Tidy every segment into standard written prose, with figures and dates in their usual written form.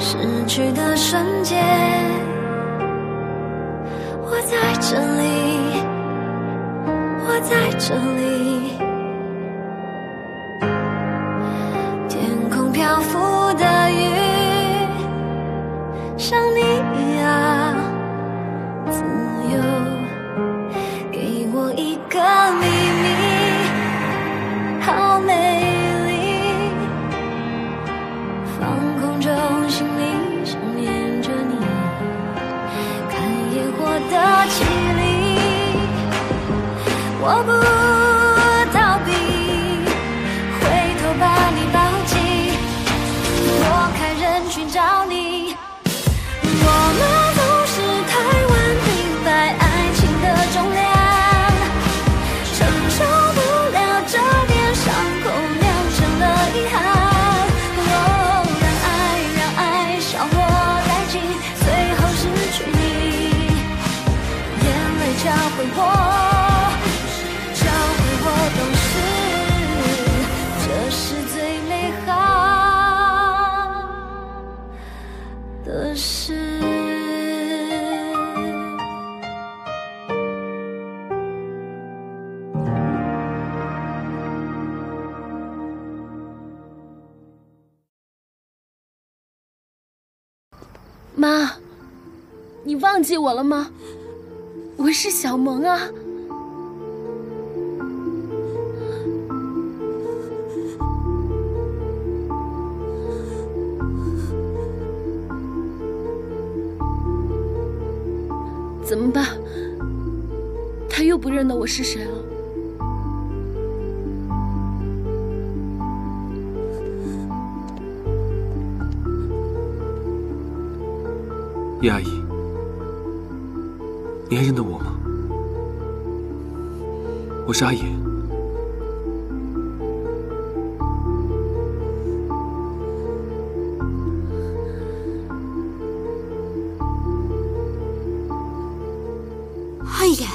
失去的瞬间，我在这里，我在这里，天空漂浮的雨，像你啊，自由，给我一个秘密，好美。心里想念着你，看烟火的绮丽，我不逃避，回头把你抱紧，躲开人群找你。我们总是太晚明白爱情的重量，承受不了这点伤口，酿成了遗憾。教会我懂事，这是最美好的事。 妈，你忘记我了吗？我是小萌啊。怎么办？他又不认得我是谁了。 叶阿姨，你还认得我吗？我是阿野。 阿野，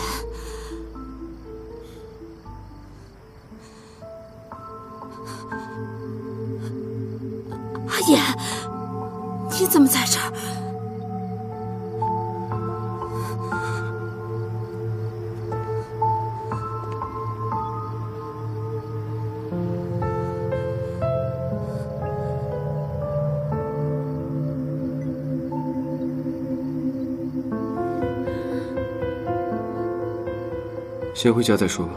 阿野，你怎么在这儿？ 先回家再说吧。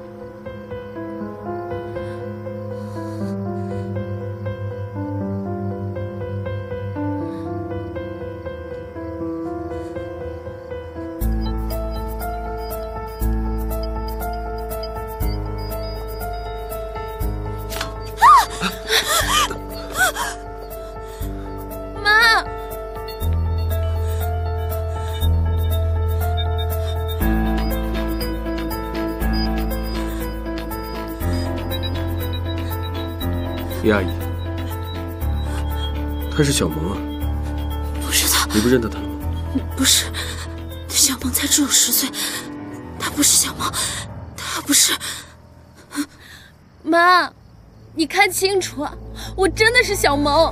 叶阿姨，他是小萌啊。 不是他。 你不认得他了吗？ 不是，小萌才只有10岁，他不是小萌，他不是。 妈，你看清楚啊，我真的是小萌。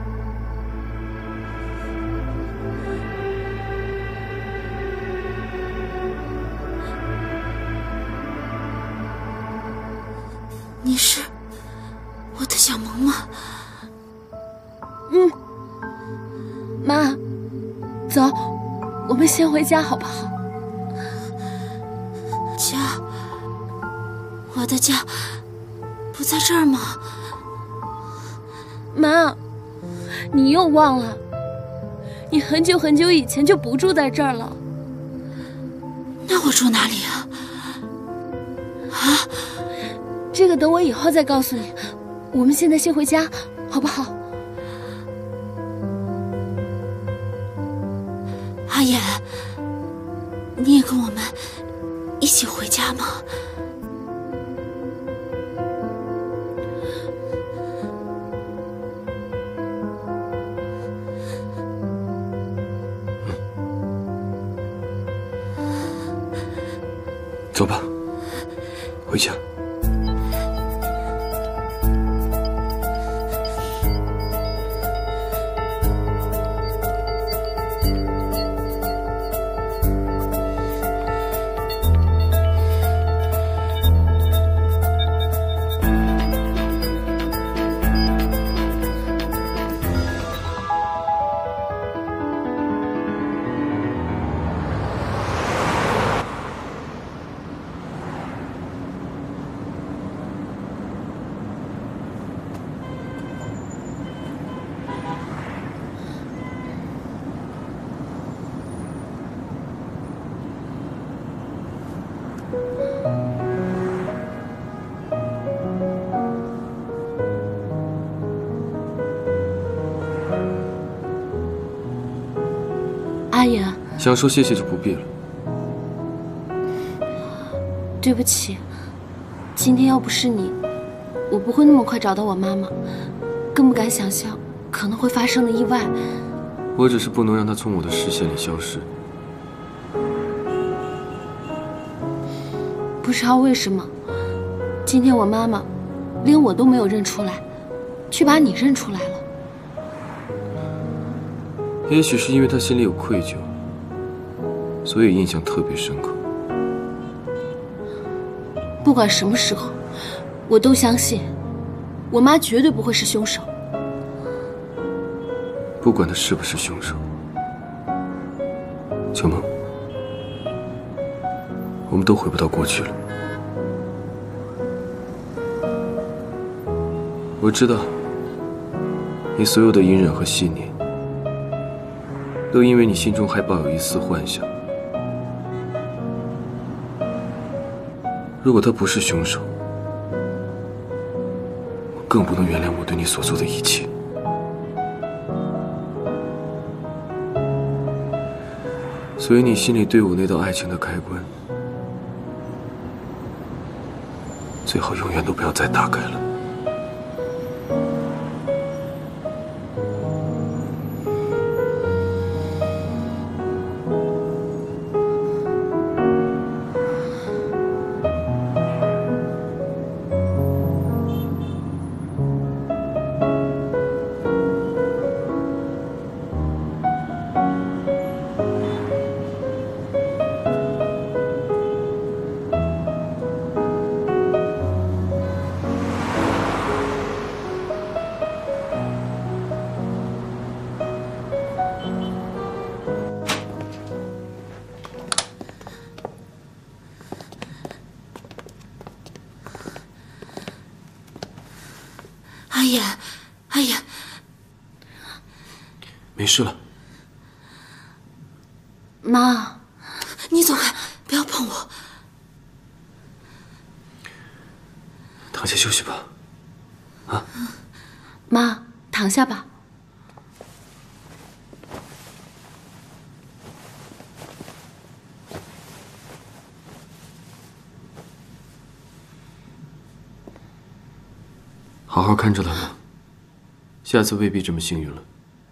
你是我的小萌吗？ 妈，走，我们先回家好不好？ 家，我的家不在这儿吗？ 妈，你又忘了，你很久很久以前就不住在这儿了。 那我住哪里啊？啊？ 这个等我以后再告诉你，我们现在先回家，好不好？ 阿言，你也跟我们一起回家吗？ 走吧，回家。 阿爷， 想说谢谢就不必了。 对不起，今天要不是你，我不会那么快找到我妈妈，更不敢想象可能会发生的意外。 我只是不能让她从我的视线里消失。 不知道为什么，今天我妈妈连我都没有认出来，却把你认出来了。 也许是因为她心里有愧疚，所以印象特别深刻。 不管什么时候，我都相信，我妈绝对不会是凶手。 不管他是不是凶手，小梦，我们都回不到过去了。我知道，你所有的隐忍和信念，都因为你心中还抱有一丝幻想。如果他不是凶手，我更不能原谅我对你所做的一切。所以你心里对我那道爱情的开关，最好永远都不要再打开了。 阿爷， 没事了。 妈， 你走开，不要碰我。 躺下休息吧。啊， 妈，躺下吧。 好好看着他吧，下次未必这么幸运了。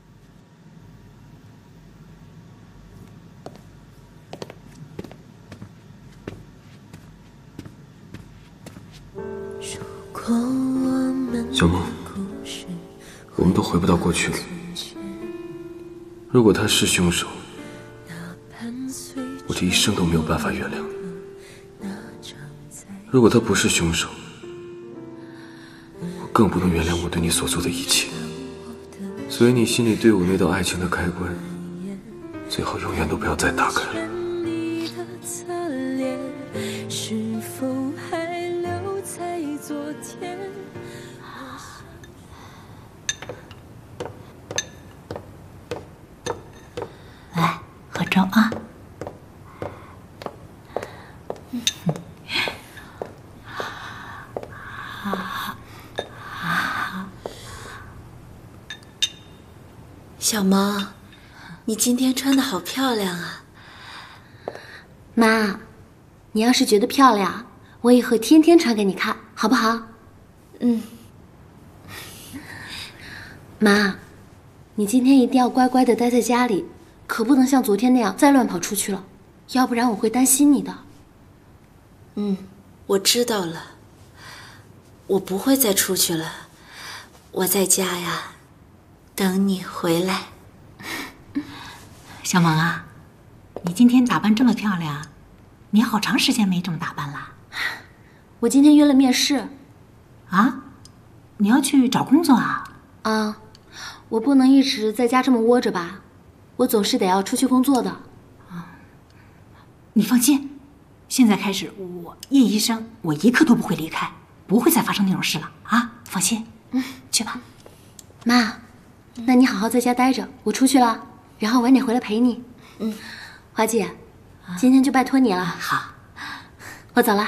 小梦，我们都回不到过去了。如果他是凶手，我这一生都没有办法原谅你；如果他不是凶手，我更不能原谅我对你所做的一切。所以你心里对我那道爱情的开关，最好永远都不要再打开了。 来，喝粥啊。 小萌，你今天穿的好漂亮啊！ 妈，你要是觉得漂亮，我以后天天穿给你看，好不好？ 嗯。 妈，你今天一定要乖乖的待在家里，可不能像昨天那样再乱跑出去了，要不然我会担心你的。 嗯，我知道了，我不会再出去了，我在家呀。等你回来。 小萌啊，你今天打扮这么漂亮，你好长时间没这么打扮了。 我今天约了面试。 啊？你要去找工作啊？ 啊，我不能一直在家这么窝着吧，我总是得要出去工作的。 你放心，现在开始我叶医生，我一刻都不会离开，不会再发生那种事了啊！放心。去吧。 妈，那你好好在家待着，我出去了，然后晚点回来陪你。华姐，今天就拜托你了。 好， 我走了。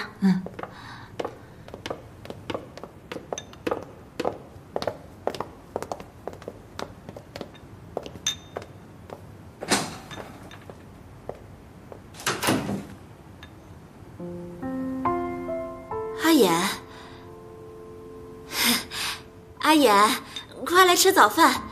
言，阿言，快来吃早饭。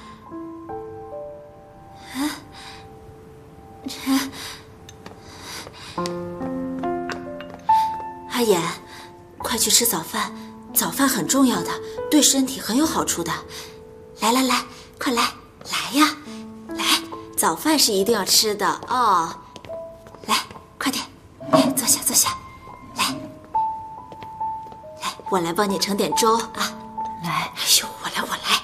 阿言，快去吃早饭，早饭很重要的，对身体很有好处的。来来来，快来，来呀，来，早饭是一定要吃的哦。来，快点，坐下坐下，来，来，我来帮你盛点粥啊。来，哎呦，我来。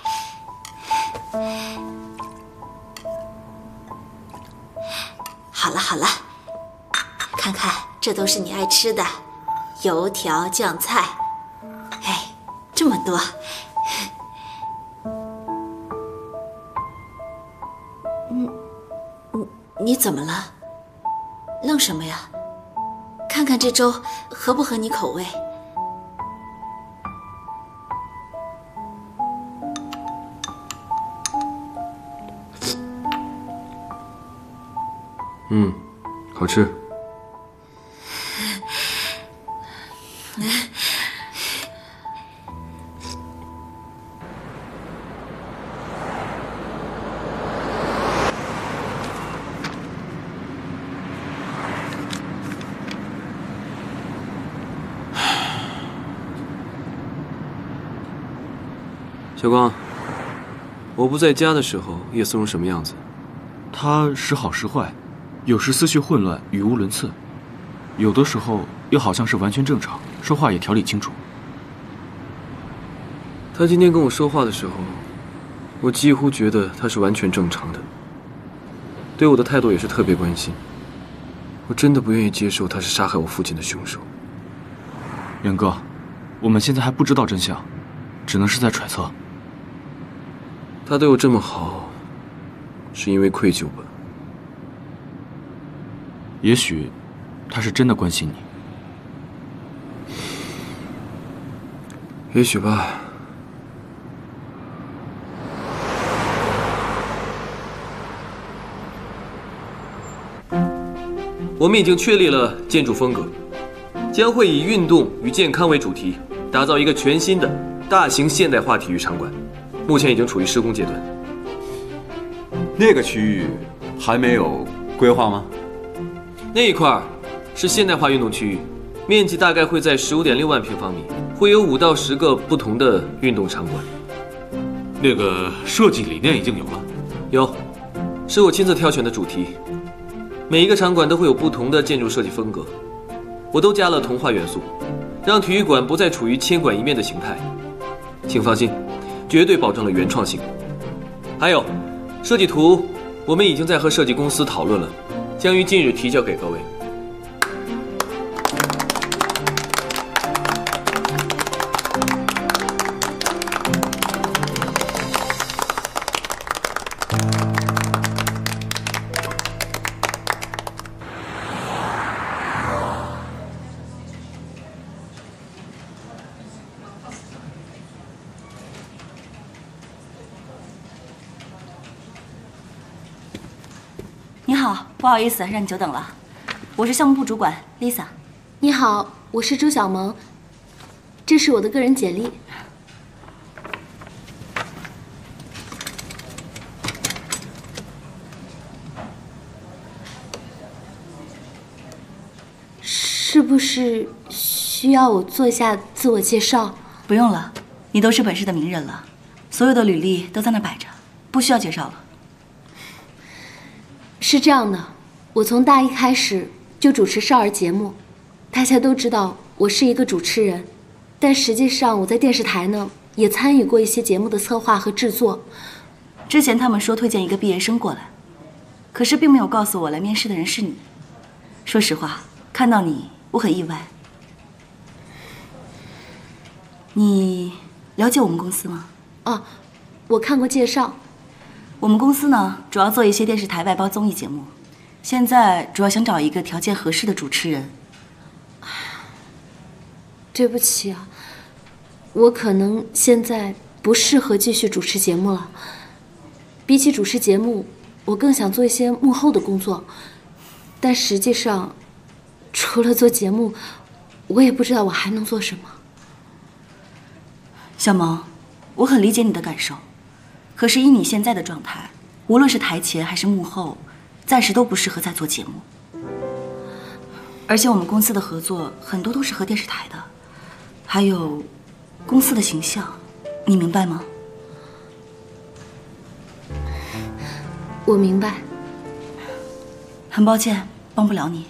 好了好了，看看，这都是你爱吃的，油条酱菜，哎，这么多。你怎么了？愣什么呀？看看这粥合不合你口味？ 好吃。 小光，我不在家的时候，叶思荣什么样子？ 他时好时坏，有时思绪混乱，语无伦次；有的时候又好像是完全正常，说话也条理清楚。 他今天跟我说话的时候，我几乎觉得他是完全正常的，对我的态度也是特别关心。我真的不愿意接受他是杀害我父亲的凶手。 元哥，我们现在还不知道真相，只能是在揣测。 他对我这么好，是因为愧疚吧？ 也许他是真的关心你。 也许吧。我们已经确立了建筑风格，将会以运动与健康为主题，打造一个全新的大型现代化体育场馆。目前已经处于施工阶段。 那个区域还没有规划吗？ 那一块是现代化运动区域，面积大概会在15.6万平方米，会有5到10个不同的运动场馆。 那个设计理念已经有了？ 有，是我亲自挑选的主题。每一个场馆都会有不同的建筑设计风格，我都加了童话元素，让体育馆不再处于千馆一面的形态。请放心，绝对保证了原创性。还有，设计图我们已经在和设计公司讨论了，将于近日提交给各位。 你好，不好意思让你久等了，我是项目部主管 Lisa。 你好，我是周小萌，这是我的个人简历。是不是需要我做一下自我介绍？ 不用了，你都是本市的名人了，所有的履历都在那摆着，不需要介绍了。 是这样的，我从大一开始就主持少儿节目，大家都知道我是一个主持人，但实际上我在电视台呢也参与过一些节目的策划和制作。 之前他们说推荐一个毕业生过来，可是并没有告诉我来面试的人是你。说实话，看到你我很意外。你了解我们公司吗？ 哦，我看过介绍。 我们公司呢，主要做一些电视台外包综艺节目，现在主要想找一个条件合适的主持人。 对不起啊，我可能现在不适合继续主持节目了。比起主持节目，我更想做一些幕后的工作。但实际上，除了做节目，我也不知道我还能做什么。 小萌，我很理解你的感受，可是以你现在的状态，无论是台前还是幕后，暂时都不适合再做节目。而且我们公司的合作很多都是和电视台的，还有公司的形象，你明白吗？ 我明白。 很抱歉，帮不了你。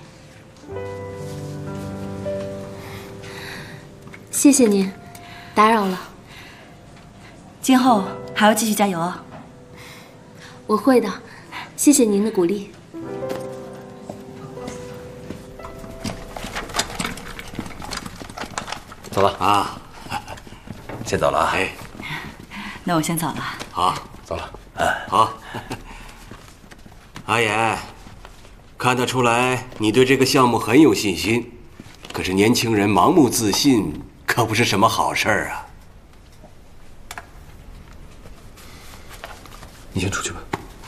谢谢您，打扰了。 今后还要继续加油啊！ 我会的，谢谢您的鼓励。 走了啊，先走了啊。 哎，那我先走了。 好，走了。 好。阿言，看得出来你对这个项目很有信心，可是年轻人盲目自信可不是什么好事儿啊。 你先出去吧。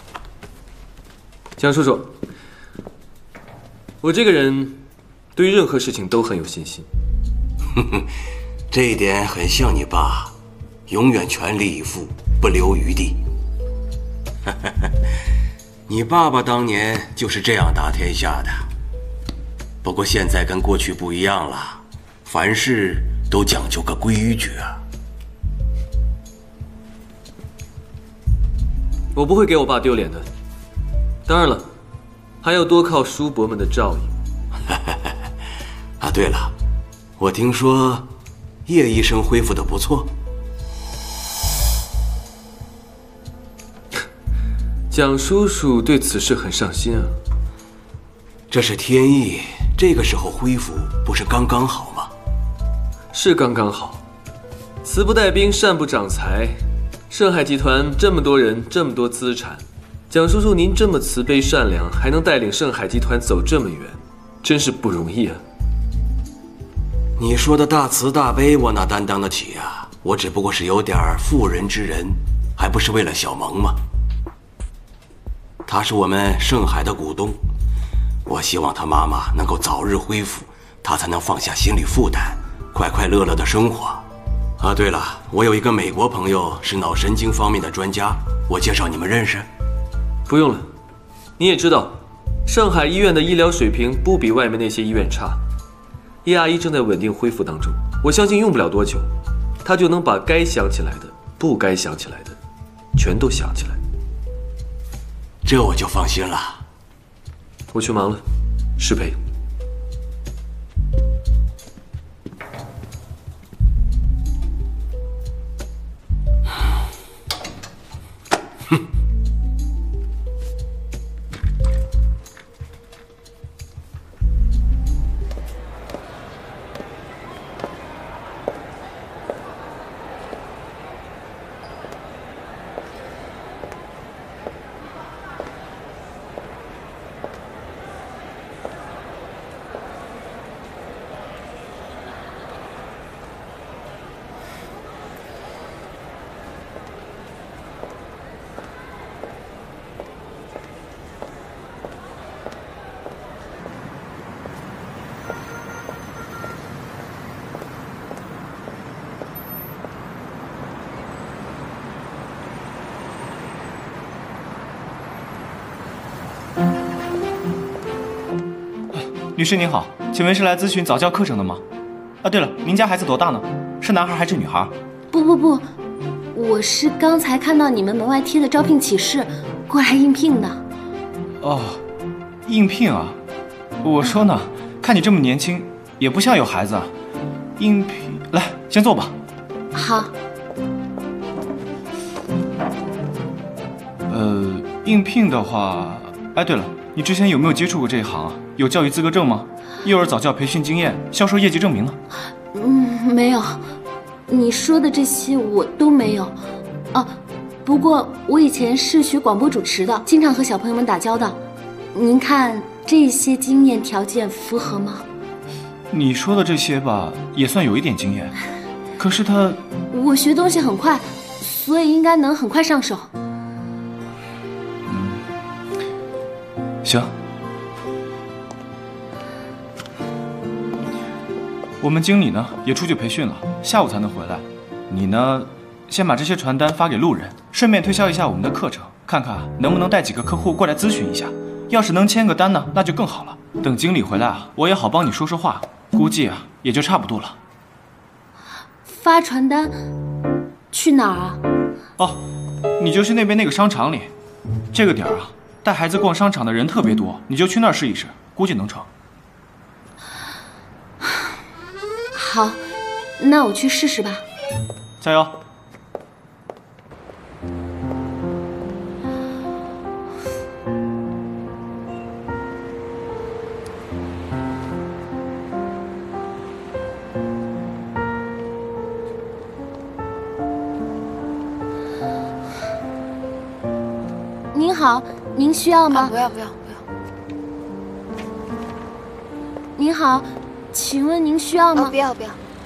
江叔叔，我这个人对于任何事情都很有信心。 这一点很像你爸，永远全力以赴，不留余地。你爸爸当年就是这样打天下的。不过现在跟过去不一样了，凡事都讲究个规矩啊。 我不会给我爸丢脸的。当然了，还要多靠叔伯们的照应。 啊，对了，我听说叶医生恢复得不错。 蒋叔叔对此事很上心啊。 这是天意，这个时候恢复不是刚刚好吗？ 是刚刚好。慈不带兵，善不长财。盛海集团这么多人，这么多资产，蒋叔叔您这么慈悲善良，还能带领盛海集团走这么远，真是不容易啊。 你说的大慈大悲，我哪担当得起啊？我只不过是有点妇人之仁，还不是为了小萌吗？他是我们盛海的股东，我希望他妈妈能够早日恢复，他才能放下心理负担，快快乐乐的生活。啊，对了，我有一个美国朋友是脑神经方面的专家，我介绍你们认识。 不用了，你也知道，上海医院的医疗水平不比外面那些医院差。叶阿姨正在稳定恢复当中，我相信用不了多久，她就能把该想起来的、不该想起来的，全都想起来。 这我就放心了。 我去忙了，失陪。 律师您好，请问是来咨询早教课程的吗？啊，对了，您家孩子多大呢？是男孩还是女孩？ 不，我是刚才看到你们门外贴的招聘启事，过来应聘的。 哦，应聘啊？我说呢，看你这么年轻，也不像有孩子啊。应聘，来，先坐吧。 好。 应聘的话，哎，对了，你之前有没有接触过这一行啊？有教育资格证吗？幼儿早教培训经验、销售业绩证明呢？ 没有。你说的这些我都没有。哦，不过我以前是学广播主持的，经常和小朋友们打交道。您看这些经验条件符合吗？ 你说的这些吧，也算有一点经验。可是我学东西很快，所以应该能很快上手。 行。我们经理呢也出去培训了，下午才能回来。 你呢，先把这些传单发给路人，顺便推销一下我们的课程，看看能不能带几个客户过来咨询一下。要是能签个单呢，那就更好了。等经理回来啊，我也好帮你说说话。估计啊，也就差不多了。 发传单去哪儿啊？ 哦，你就去那边那个商场里。这个点儿啊，带孩子逛商场的人特别多，你就去那儿试一试，估计能成。 好，那我去试试吧。 加油！ 您好，您需要吗？ 不要。 您好，请问您需要吗？ 不要。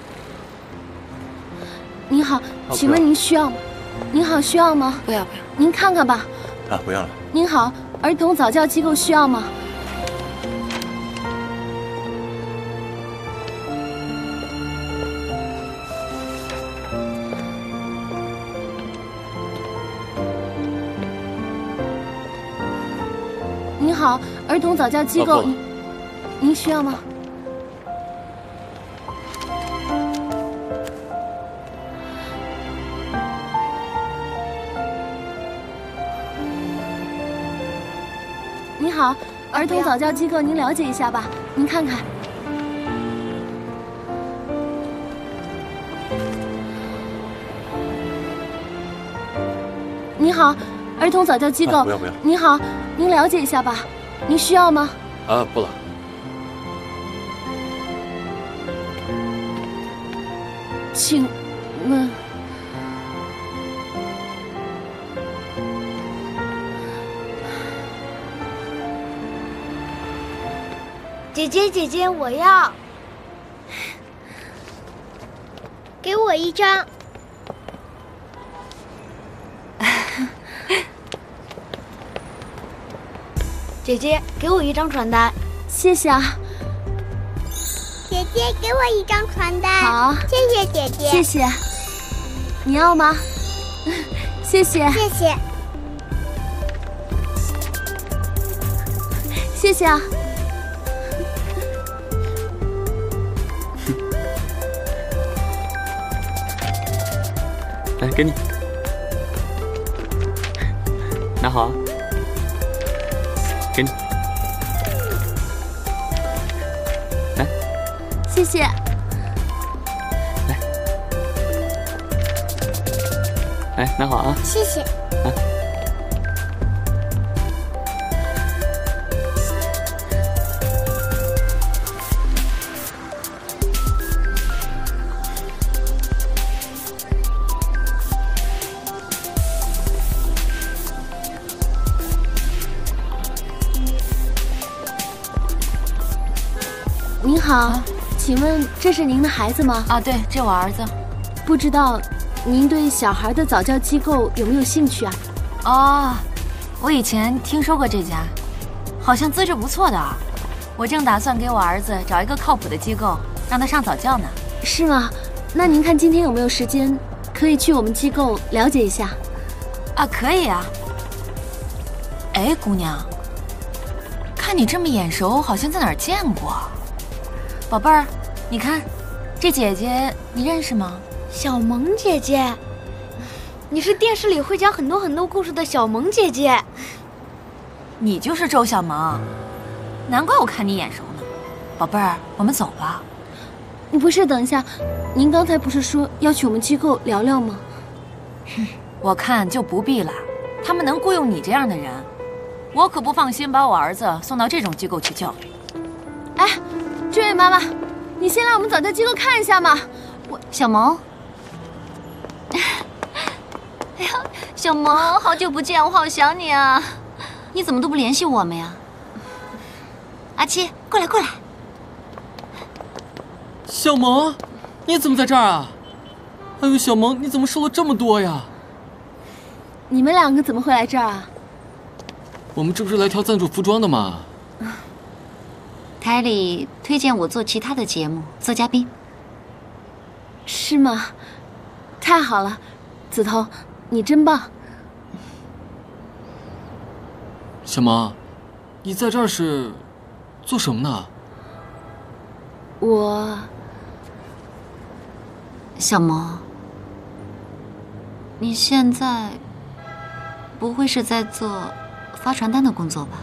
您好，请问您需要吗？您好，需要吗？ 不要。 您看看吧。 啊，不用了。 您好，儿童早教机构需要吗？您好，儿童早教机构，您需要吗？您好，儿童早教机构，您了解一下吧，您看看。您好，儿童早教机构， 不要。 您好，您了解一下吧，您需要吗？ 啊，不了。 请问， 姐姐，我要，给我一张。姐姐，给我一张传单。 谢谢啊。 姐姐，给我一张传单。 好， 谢谢姐姐。 谢谢。你要吗？谢谢。 谢谢。 谢谢啊。 来，给你，拿好啊，给你，来， 谢谢， 来，来，拿好啊， 谢谢， 啊。 您好，请问这是您的孩子吗？ 啊，对，这我儿子。 不知道您对小孩的早教机构有没有兴趣啊？ 哦，我以前听说过这家，好像资质不错的啊。我正打算给我儿子找一个靠谱的机构，让他上早教呢。 是吗？那您看今天有没有时间，可以去我们机构了解一下？ 啊，可以啊。哎，姑娘，看你这么眼熟，好像在哪儿见过。宝贝儿，你看，这姐姐你认识吗？ 小萌姐姐，你是电视里会讲很多故事的小萌姐姐。 你就是周小萌，难怪我看你眼熟呢。宝贝儿，我们走吧。 不是，等一下，您刚才不是说要去我们机构聊聊吗？ 我看就不必了，他们能雇佣你这样的人，我可不放心把我儿子送到这种机构去教育。 哎，这位妈妈，你先来我们早教机构看一下嘛。 小萌，哎呀，小萌，好久不见，我好想你啊！你怎么都不联系我们呀？阿七，过来。 小萌，你怎么在这儿啊？哎呦，小萌，你怎么瘦了这么多呀？ 你们两个怎么会来这儿啊？ 我们这不是来挑赞助服装的吗？ 台里推荐我做其他的节目，做嘉宾。 是吗？ 太好了，子彤，你真棒。 小萌，你在这儿是做什么呢？ 小萌，你现在不会是在做发传单的工作吧？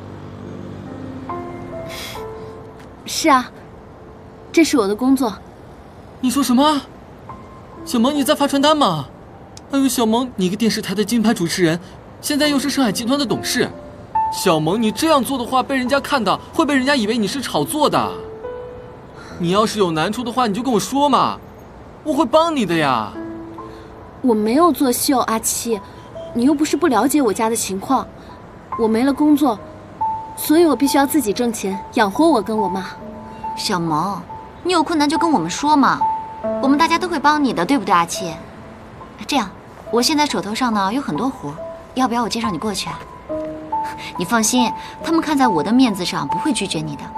是啊，这是我的工作。 你说什么？小萌，你在发传单吗？哎呦，小萌，你一个电视台的金牌主持人，现在又是上海集团的董事。小萌，你这样做的话，被人家看到，会被人家以为你是炒作的。你要是有难处的话，你就跟我说嘛，我会帮你的呀。 我没有作秀，阿七，你又不是不了解我家的情况。我没了工作，所以我必须要自己挣钱养活我跟我妈。 小萌，你有困难就跟我们说嘛，我们大家都会帮你的，对不对，阿七？这样，我现在手头上呢有很多活，要不要我介绍你过去啊？你放心，他们看在我的面子上不会拒绝你的。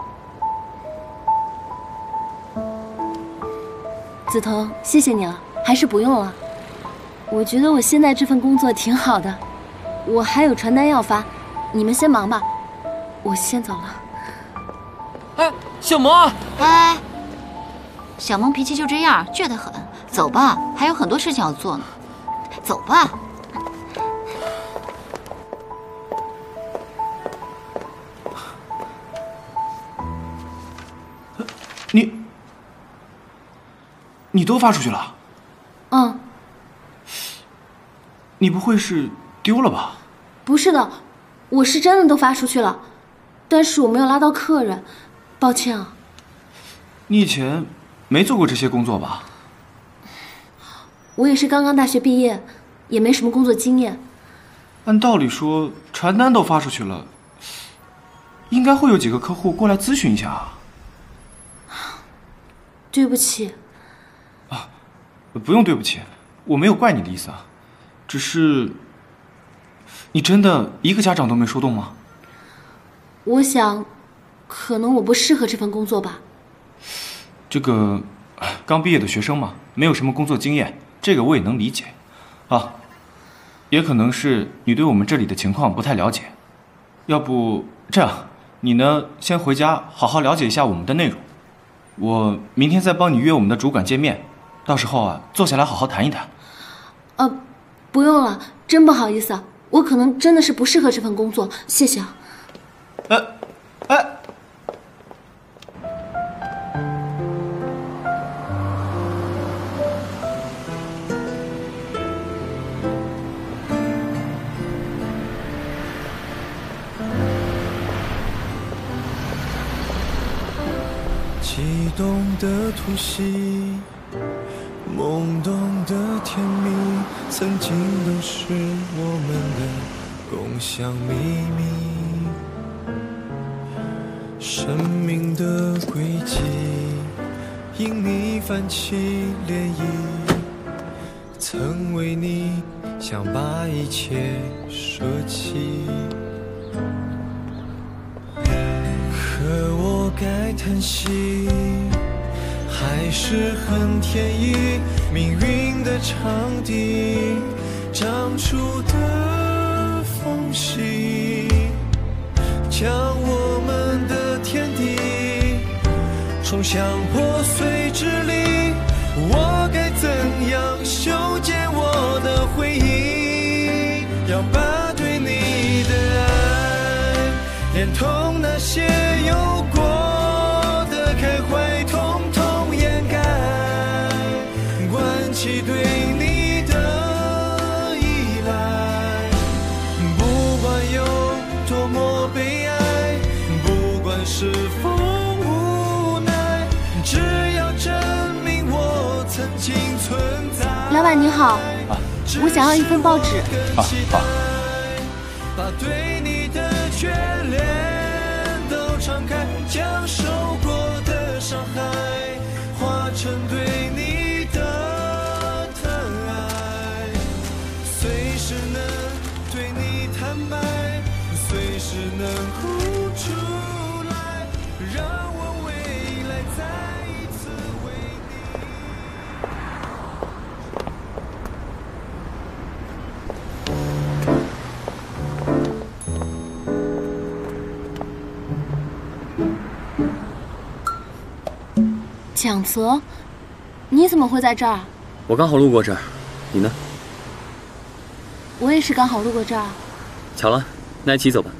子彤，谢谢你了，还是不用了。我觉得我现在这份工作挺好的，我还有传单要发，你们先忙吧，我先走了。 哎，小萌， 哎，小萌脾气就这样，倔得很。走吧，还有很多事情要做呢。走吧。 你都发出去了？ 嗯。 你不会是丢了吧？ 不是的，我是真的都发出去了，但是我没有拉到客人，抱歉啊。 你以前没做过这些工作吧？ 我也是刚刚大学毕业，也没什么工作经验。 按道理说，传单都发出去了，应该会有几个客户过来咨询一下啊。 对不起。 不用对不起，我没有怪你的意思啊，只是，你真的一个家长都没说动吗？ 我想，可能我不适合这份工作吧。 这个，刚毕业的学生嘛，没有什么工作经验，这个我也能理解。啊，也可能是你对我们这里的情况不太了解。要不这样，你呢先回家好好了解一下我们的内容，我明天再帮你约我们的主管见面。到时候啊，坐下来好好谈一谈。 不用了，真不好意思啊，我可能真的是不适合这份工作，谢谢啊。 悸动的突袭，懵懂的甜蜜，曾经都是我们的共享秘密。生命的轨迹，因你泛起涟漪，曾为你想把一切舍弃。可我该叹息，还是很天意，命运的场地长出的缝隙，将我们的天地冲向破碎支离。我该怎样修剪我的回忆？要把对你的爱，连同那些有过的开怀统统掩盖，关起对你的依赖。不管有多么悲哀，不管是否无奈，只要证明我曾经存在。 老板您好，我想要一份报纸。 好。 把对你的眷恋都敞开，将受过的伤害化成对你的疼爱，随时能对你坦白，随时能哭出来，让我未来再一次为你。 蒋泽，你怎么会在这儿？ 我刚好路过这儿，你呢？ 我也是刚好路过这儿。 巧了，那一起走吧。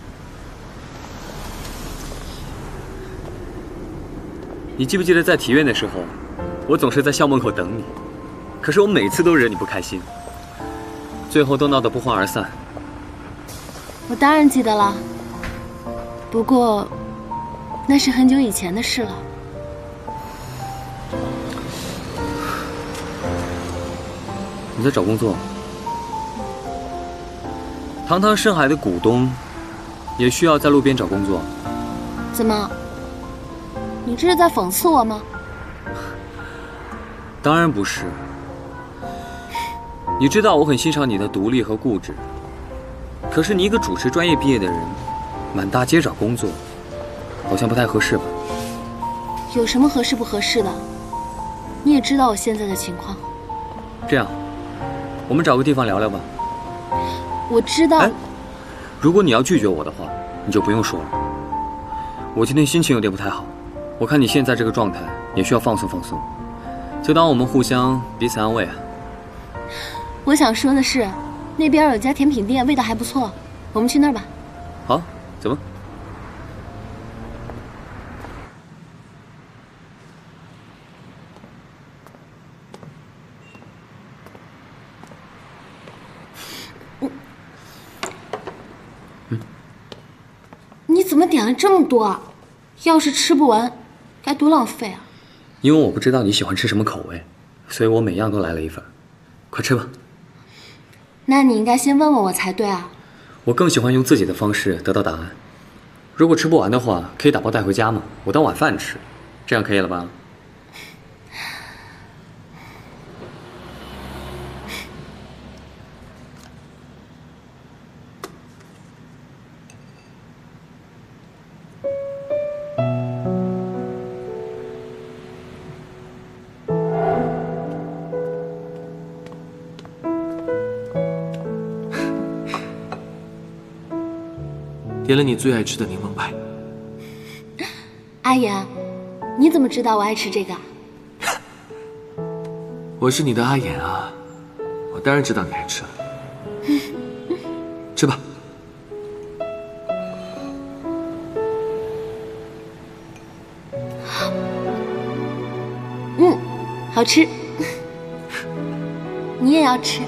你记不记得在体院的时候，我总是在校门口等你，可是我每次都惹你不开心，最后都闹得不欢而散。 我当然记得了，不过那是很久以前的事了。 你在找工作？堂堂深海的股东，也需要在路边找工作？ 怎么？你这是在讽刺我吗？ 当然不是。你知道我很欣赏你的独立和固执，可是你一个主持专业毕业的人，满大街找工作，好像不太合适吧？ 有什么合适不合适的？你也知道我现在的情况。 这样，我们找个地方聊聊吧。 我知道。 如果你要拒绝我的话，你就不用说了。我今天心情有点不太好，我看你现在这个状态也需要放松放松，就当我们互相彼此安慰啊。 我想说的是，那边有家甜品店，味道还不错，我们去那儿吧。 好，走吧。 你怎么点了这么多啊？要是吃不完，该多浪费啊！ 因为我不知道你喜欢吃什么口味，所以我每样都来了一份。快吃吧。 那你应该先问问我才对啊。 我更喜欢用自己的方式得到答案。如果吃不完的话，可以打包带回家嘛，我当晚饭吃，这样可以了吧？ 点了你最爱吃的柠檬派。 阿言，你怎么知道我爱吃这个啊？ 我是你的阿言啊，我当然知道你爱吃了。吃吧。 好吃。你也要吃。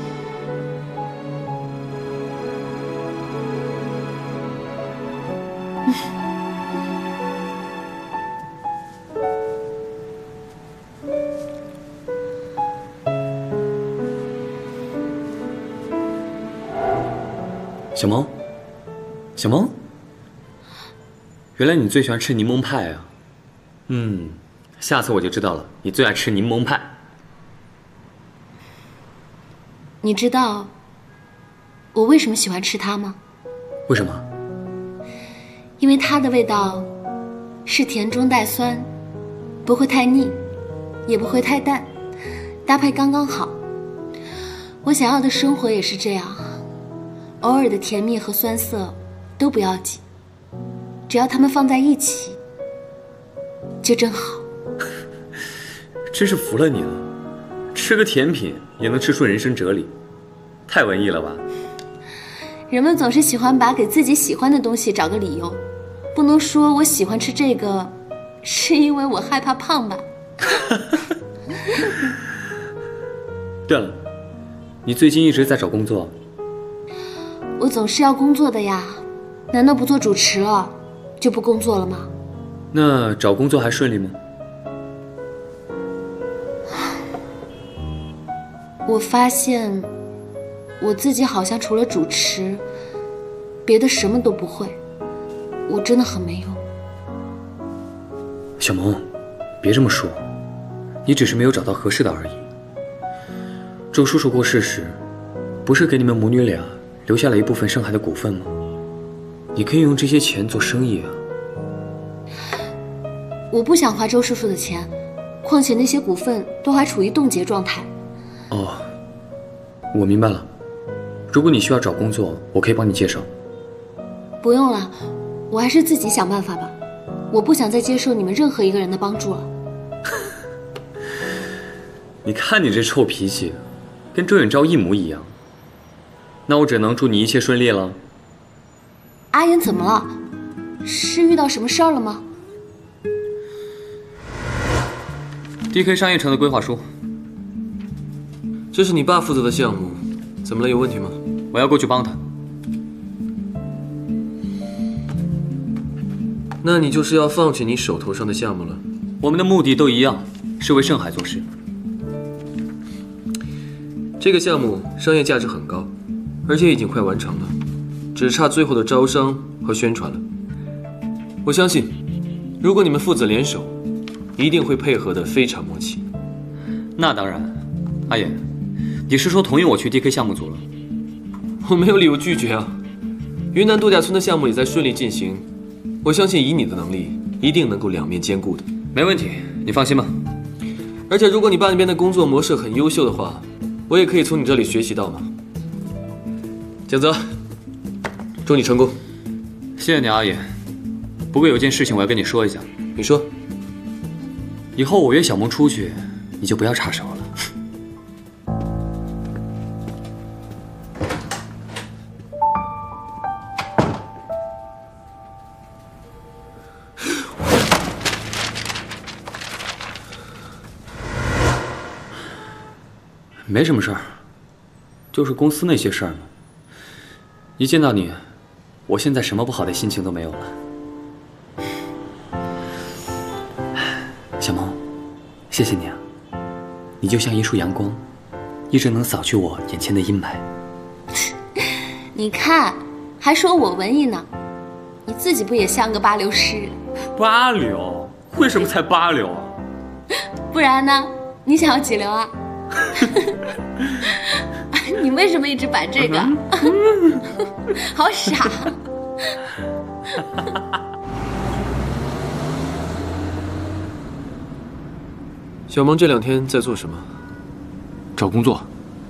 小萌，小萌，原来你最喜欢吃柠檬派啊！下次我就知道了，你最爱吃柠檬派。 你知道我为什么喜欢吃它吗？ 为什么？ 因为它的味道是甜中带酸，不会太腻，也不会太淡，搭配刚刚好。我想要的生活也是这样，偶尔的甜蜜和酸涩都不要紧，只要它们放在一起就正好。 真是服了你了，吃个甜品也能吃出人生哲理，太文艺了吧？ 人们总是喜欢把给自己喜欢的东西找个理由，不能说我喜欢吃这个是因为我害怕胖吧。 对了，你最近一直在找工作？ 我总是要工作的呀，难道不做主持了就不工作了吗？ 那找工作还顺利吗？ 我发现我自己好像除了主持，别的什么都不会，我真的很没用。 小萌，别这么说，你只是没有找到合适的而已。周叔叔过世时，不是给你们母女俩留下了一部分盛海的股份吗？你可以用这些钱做生意啊。 我不想花周叔叔的钱，况且那些股份都还处于冻结状态。 哦，我明白了。如果你需要找工作，我可以帮你介绍。 不用了，我还是自己想办法吧。我不想再接受你们任何一个人的帮助了。 你看你这臭脾气，跟周允昭一模一样。那我只能祝你一切顺利了。 阿言怎么了？是遇到什么事儿了吗 ？DK 商业城的规划书， 这是你爸负责的项目，怎么了？有问题吗？ 我要过去帮他。 那你就是要放弃你手头上的项目了？ 我们的目的都一样，是为盛海做事。 这个项目商业价值很高，而且已经快完成了，只差最后的招商和宣传了。我相信，如果你们父子联手，一定会配合得非常默契。 那当然，阿言，你是说同意我去 DK 项目组了？ 我没有理由拒绝啊。云南度假村的项目也在顺利进行，我相信以你的能力，一定能够两面兼顾的。 没问题，你放心吧。 而且如果你爸那边的工作模式很优秀的话，我也可以从你这里学习到嘛。蒋泽，祝你成功。 谢谢你，阿言。不过有件事情我要跟你说一下。 你说。 以后我约小萌出去，你就不要插手了。没什么事儿，就是公司那些事儿嘛。一见到你，我现在什么不好的心情都没有了。小萌，谢谢你啊！你就像一束阳光，一直能扫去我眼前的阴霾。 你看，还说我文艺呢，你自己不也像个八流诗人？ 八流？为什么才八流啊？ 不然呢？你想要几流啊？你为什么一直摆这个？好傻！ 小萌这2天在做什么？ 找工作。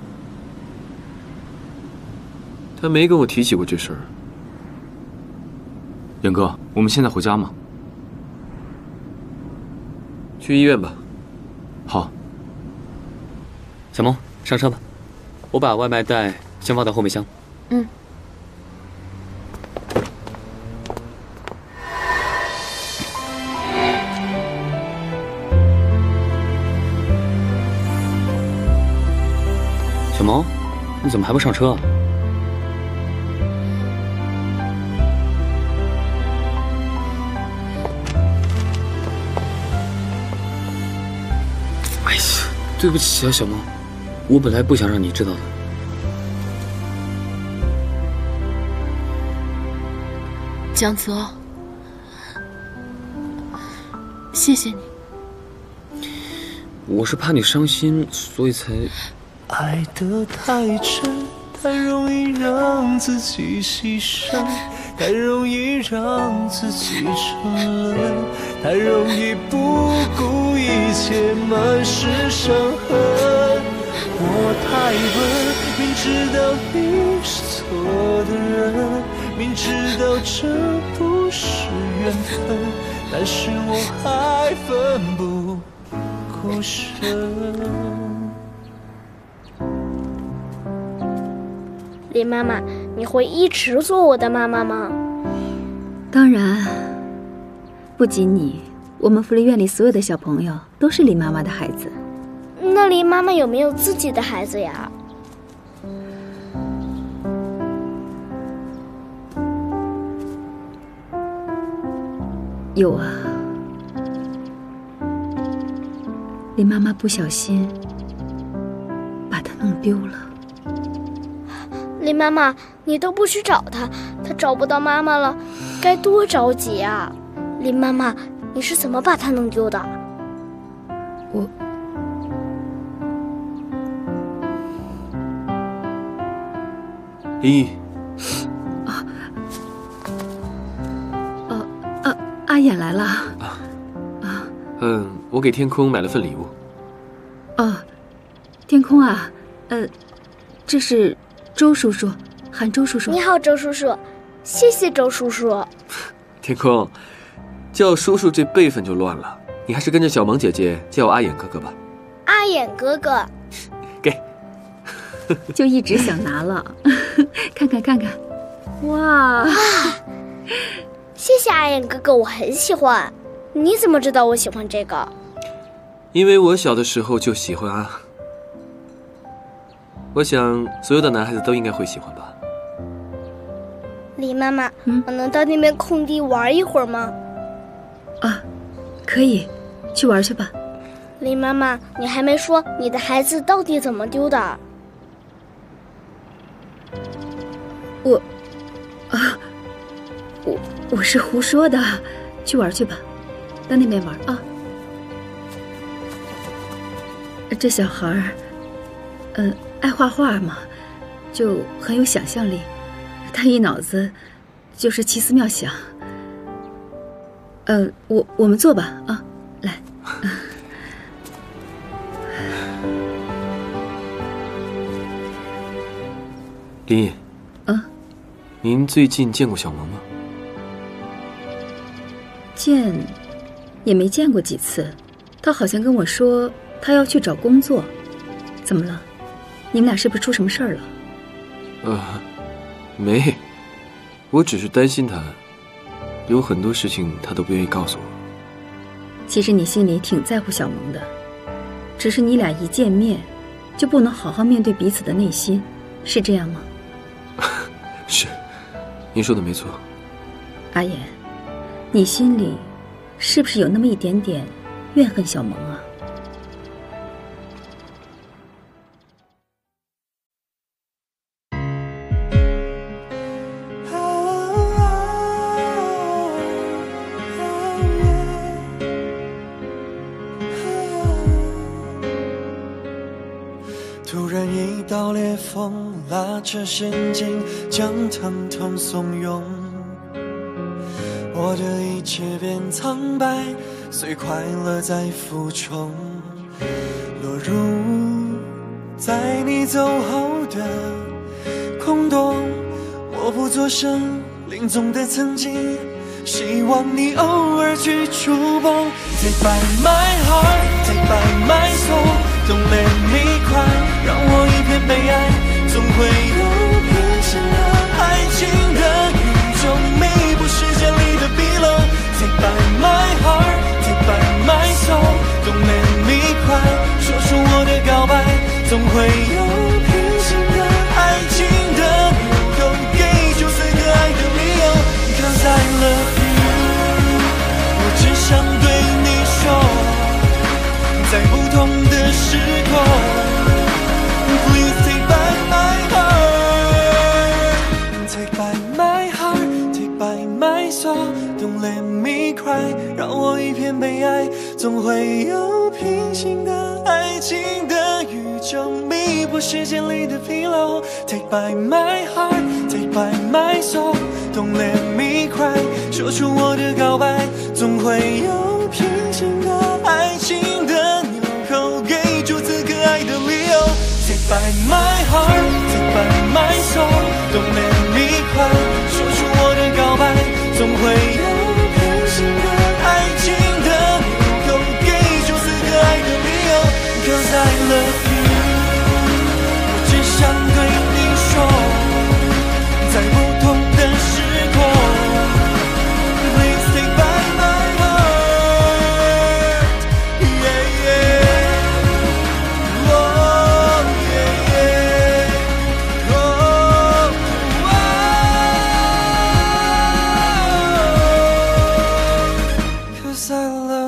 他没跟我提起过这事儿。 严哥，我们现在回家吗？ 去医院吧。 好。小萌，上车吧，我把外卖袋先放到后备箱。 嗯。 小萌，你怎么还不上车啊？哎呀，对不起啊，小萌。我本来不想让你知道的。 江泽，谢谢你。 我是怕你伤心，所以才…… 爱得太真，太容易让自己牺牲，太容易让自己沉沦，太容易不顾一切，满是伤痕。我太笨，明知道你是错的人，明知道这不是缘分，但是我还奋不顾身。 林妈妈，你会一直做我的妈妈吗？ 当然，不仅你，我们福利院里所有的小朋友都是林妈妈的孩子。 那林妈妈有没有自己的孩子呀？ 有啊，林妈妈不小心把他弄丢了。 林妈妈，你都不去找他，他找不到妈妈了，该多着急啊！林妈妈，你是怎么把他弄丢的？ 林毅， 阿衍来了。 我给天空买了份礼物。 哦，天空啊，这是周叔叔，喊周叔叔。 你好，周叔叔，谢谢周叔叔。 天空，叫叔叔这辈分就乱了，你还是跟着小萌姐姐叫我阿衍哥哥吧。 阿阿衍哥哥。 给。 就一直想拿了，看看看看，哇！ 谢谢阿衍哥哥，我很喜欢。你怎么知道我喜欢这个？ 因为我小的时候就喜欢啊。我想所有的男孩子都应该会喜欢吧。 李妈妈，我能到那边空地玩一会儿吗？ 啊，可以，去玩去吧。 李妈妈，你还没说你的孩子到底怎么丢的？ 我是胡说的，去玩去吧，到那边玩啊。这小孩儿，爱画画嘛，就很有想象力，他一脑子就是奇思妙想。我们坐吧啊，来。 林毅，您最近见过小萌吗？ 见，也没见过几次。他好像跟我说他要去找工作。怎么了？你们俩是不是出什么事儿了？ 没，我只是担心他，有很多事情他都不愿意告诉我。 其实你心里挺在乎小萌的，只是你俩一见面，就不能好好面对彼此的内心，是这样吗？ 是，您说的没错。 阿言，你心里是不是有那么一点点怨恨小萌啊？ 突然一道裂缝拉扯神经，将疼痛怂恿，我的一切变苍白，随快乐在浮冲，落入在你走后的空洞，默不作声，林总的曾经，希望你偶尔去触碰。Take by my heart, take by my soul, don't let me cry， 让我一片悲哀，总会有平行的爱情的宇宙，弥补时间里的纰漏。Take by my heart, take by my soul, don't let me cry， 说出我的告白，总会有平行的爱情的纽扣，给94个爱的理由。Cause I love you， 我只想对你说，在不同的时空。Please take by my heart, take by my heart, take by my soul, don't let me cry， 让我一片悲哀，总会有平行的爱情的宇宙，弥补时间里的纰漏。Take by my heart, take by my soul, don't let me cry， 说出我的告白，总会有平行的爱情的纽扣，给94个爱的理由。Take by my heart, take by my soul, don't let me cry， 说出我的告白，总会有平行的爱情的纽扣，给94个爱的理由。Cause I love you， 我只想对你说，在不同的时空。Please take by my heart， yeah, yeah， oh yeah, yeah， oh， Cause I love